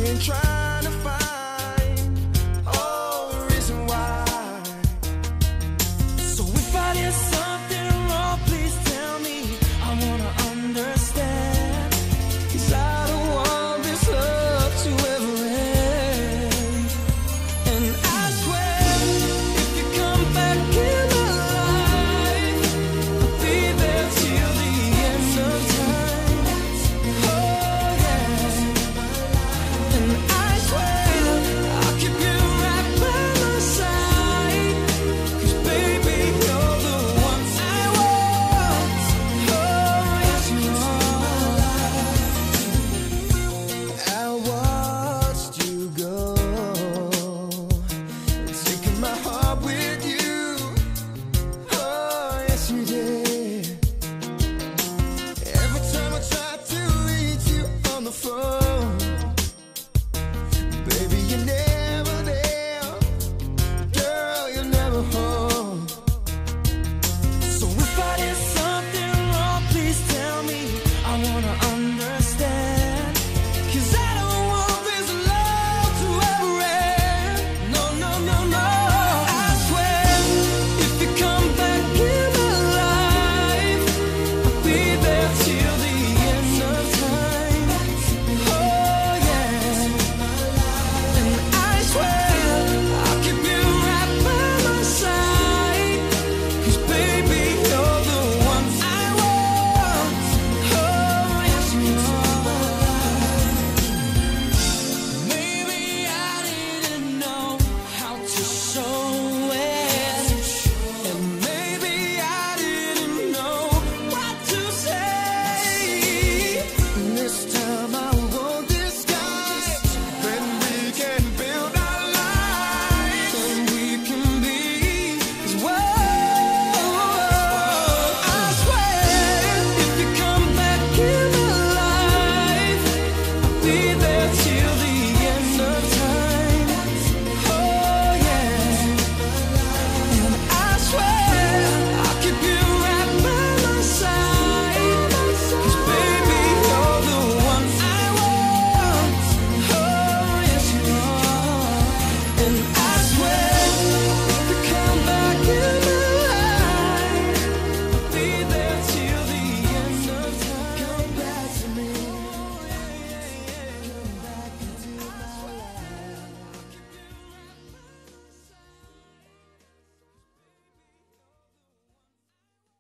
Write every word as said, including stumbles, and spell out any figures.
been trying to find oh the reason why. So if I did something wrong, please tell me. I wanna understand, 'cause I don't want this love to ever end. And I swear, if you come back in my life, I'll be there till the end of time. Oh yeah. And I swear, I'll keep you right by my side, 'cause baby, you're the one I want. Oh yes you are. I watched you go, taking my heart with you. Oh yes you did. Every time I try to reach you on the phone, baby you're never there. Girl, you're never home. So if I did something wrong, please tell me. I wanna understand, 'cause I don't want this love to ever end. No, no, no, no. I swear, if you come back in my life, I'll be there till the end of time. Oh yeah. And I swear, I'll keep you right by my side, 'cause baby, you're the one I want. Oh yes you are. Maybe I didn't know how to show it, and maybe I didn't know what to say. This time I won't disguise, then we can build our life, and we can be as one. I swear, if you come back in my life, I'll be there till the